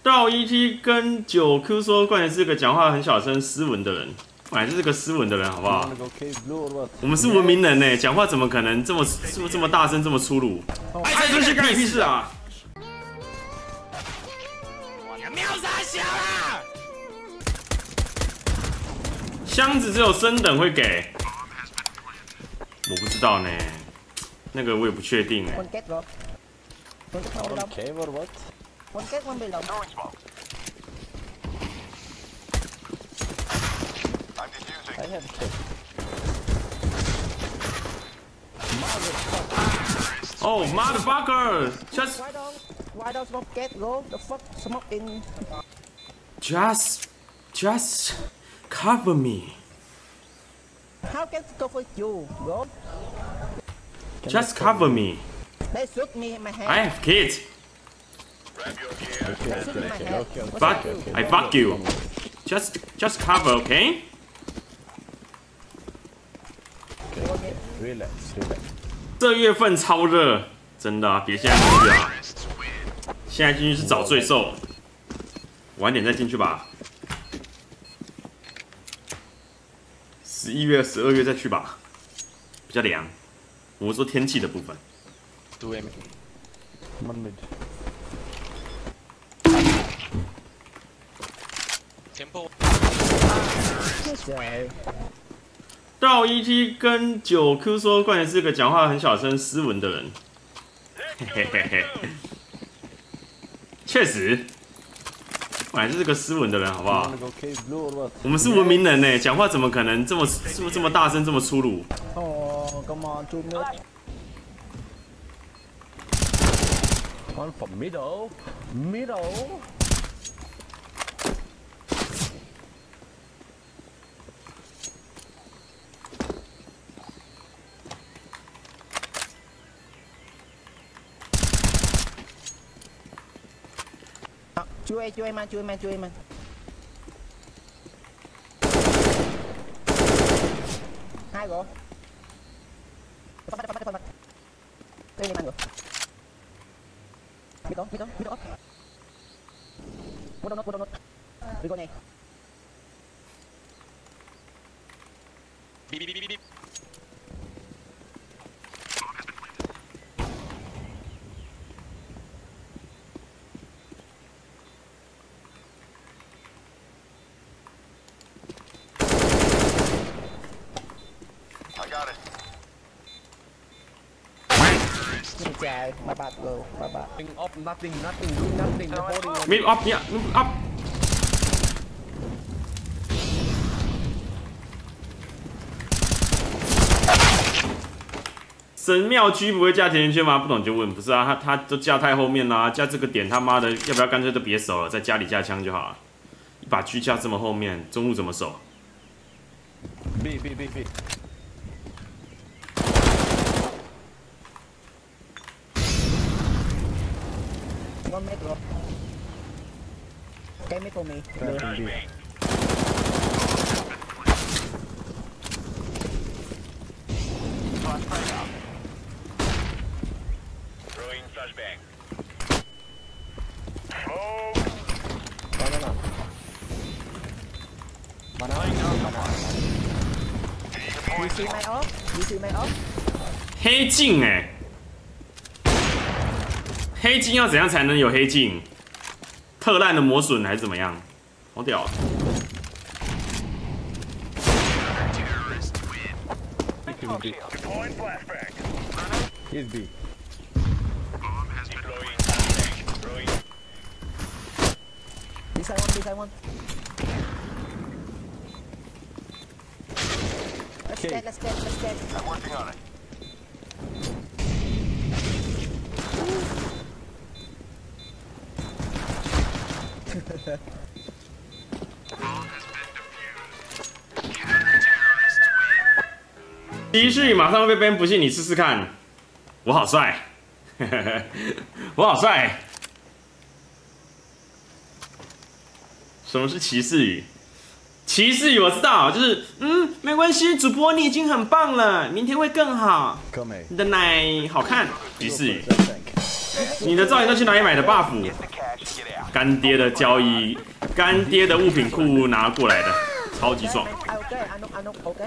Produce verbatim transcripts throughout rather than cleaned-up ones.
到 E T 跟九 Q 说，冠廷是个讲话很小声、斯文的人，本来就是个斯文的人，好不好？我们是文明人呢，讲话怎么可能这么这么这么大声、这么粗鲁？哎，这东西干你屁事啊！秒杀小啦！箱子只有升等会给，我不知道呢，那个我也不確定哎。 Okay, or what? One get one below. I have check. Oh, motherfucker! Just, Why don't, why don't smoke get go? The fuck smoke in. just, just cover me. How can it go for you, bro? Just cover me. They shoot me in my head. I have kids. They shoot in my head. What's Fuck, that do? I fuck you. Just, just cover, okay? Okay, relax, relax. 这月份超热，真的啊，别现在进去啊！现在进去是找罪受，晚点再进去吧。十一月、十二月再去吧，比较凉。我说天气的部分。 Two M. One mid. Tempo. 到 E T 跟九 Q 说，冠廷是个讲话很小声、斯文的人。嘿嘿嘿嘿，确实，本来就是个斯文的人，好不好？我们是文明人呢，讲话怎么可能这么这么这么大声、这么粗鲁？ Oh, come on, two mid. One for middle. Middle. Chui A, chui man, chui man, chui man. Hai rồi. Phá phá phá phá phá. Đây này man rồi. Biết đó, biết đó, biết đó. Một đồng nốt, một đồng nốt. Đi con này. Beep, beep, beep, beep, beep. Trời, ba bạt rồi, ba bạt. Nothing up, nothing, nothing, do nothing. They're holding. Mid up 呀 ，mid up。神庙居不会架甜甜圈吗？不懂就问。不是啊，他他都架太后面啦、啊，架这个点他妈的，要不要干脆都别守了，在家里架枪就好了。一把狙架这么后面，中路怎么守？ B, B, B, B. One mid rồi. Cái mid for me. Planting B. Throwing flashbang. Banana. Banana. Banana. You see my off? You see my off? 黑镜哎、欸，黑镜要怎样才能有黑镜？特烂的磨损还是怎么样？好屌、啊！ He's B. This side one, this side one. Let's Okay. get, let's get, let's get. I'm working on it. Hehehe 骑士马上会被 ban， 不信你试试看。我好帅，我好帅。什么是骑士语？骑士语我知道，就是嗯，没关系，主播你已经很棒了，明天会更好。 Come A. 你的奶好看，骑士语。你的造型都去哪里买的 buff？ 干爹的交易，干爹的物品库拿过来的，超级爽。 OK， anh Úc anh Úc OK。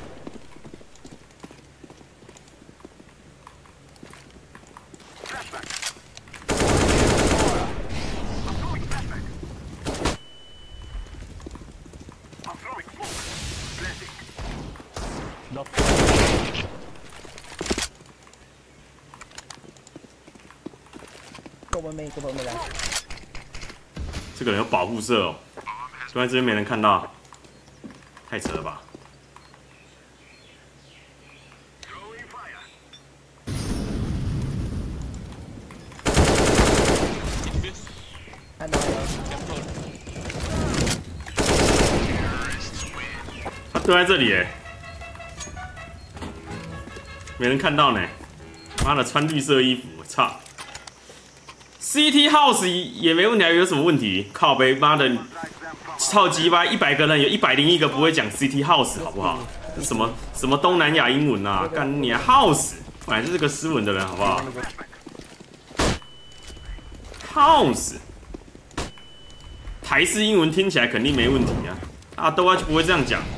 够不没？够不没来？ 这个人有保护色哦，就在这边没人看到，太扯了吧！ 看到了。 他蹲在这里哎，没人看到呢。妈的，穿绿色衣服，我操！ C T House 也没问题，有什么问题？靠北，妈的，超鸡巴，一百个人有一百零一个不会讲 C T House， 好不好？这什么什么东南亚英文啊？干你 House， 本来就是个斯文的人，好不好 ？House， 台式英文听起来肯定没问题啊，啊，都就不会这样讲。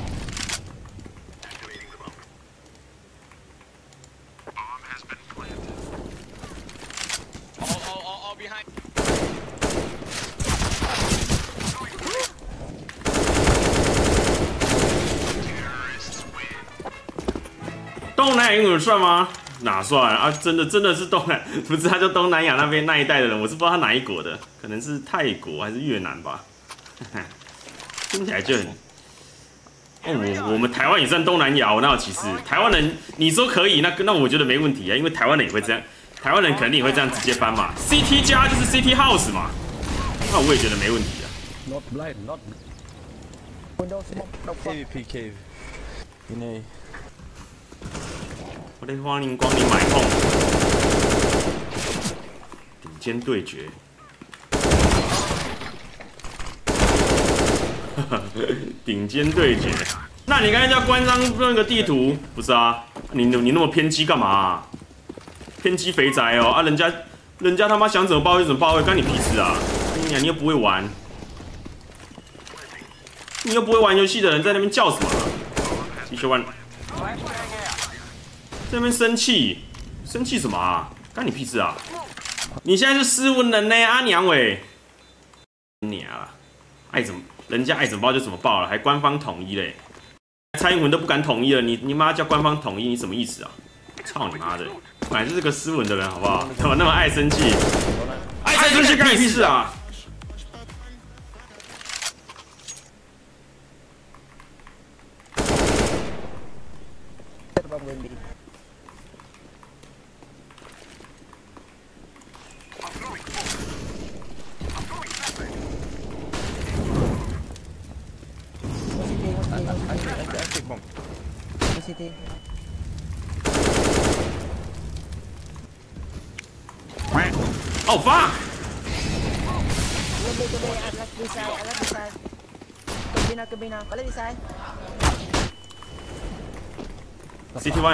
东南亚英文算吗？哪算啊？真的真的是东南，不是他就东南亚那边那一带的人，我是不知道他哪一国的，可能是泰国还是越南吧。听起来就很……哦，我我们台湾也算东南亚，我哪有歧视？台湾人你说可以，那那我觉得没问题啊，因为台湾人也会这样，台湾人肯定也会这样直接翻嘛。C T 加就是 C T House 嘛，那我也觉得没问题啊。 Not blind, not. Windows smoke. Cave, P cave. In A. 我的欢迎光临买控，顶尖对决，顶尖对决。那你刚才叫关张那个地图，不是啊？你你那么偏激干嘛、啊？偏激肥宅哦啊！人家人家他妈想怎么爆就怎么爆，干你屁事啊！你你又不会玩，你又不会玩游戏的人在那边叫什么、啊？继续玩。 在那边生气，生气什么啊？干你屁事啊！你现在是斯文人呢，阿娘喂！你啊，爱怎么人家爱怎么报就怎么报了，还官方统一嘞！蔡英文都不敢统一了，你你妈叫官方统一，你什么意思啊？操你妈的！本来就是个斯文的人，好不好？怎么那么爱生气？爱生气干你屁事啊！ C T. Oh fuck! Gabi, gabi, alas design, alas design. Kabina, kabina, balik design. C T one.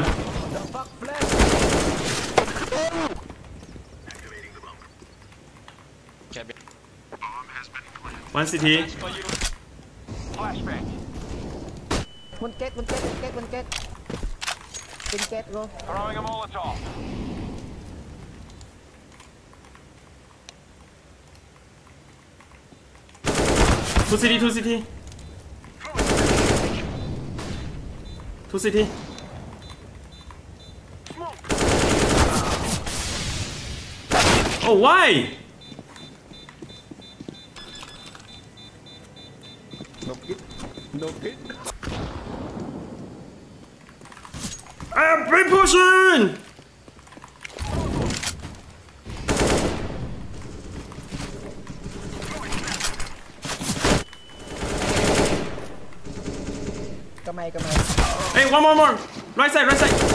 One C T. Flashbang. One cat, one cat, one cat, one cat. One cat, go. Throwing a Molotov. Two C T, two C T. Two C T. Oh, why? No kid. No kid. I am free pushing. Come here, come here. Hey, one more, more. Right side, right side.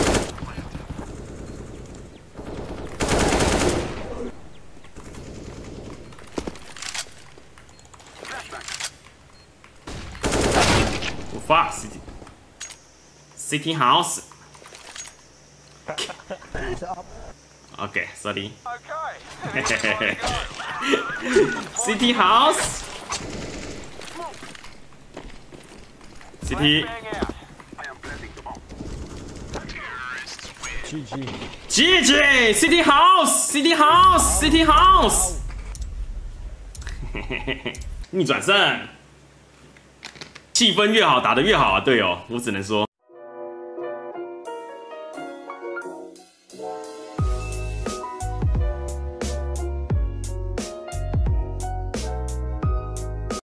Oh, fuck, city. City house. It's up. Okay, sorry. Okay. City House。City。 G G G G City House City House City House， 逆转胜，气氛越好，打得越好啊，队友，我只能说。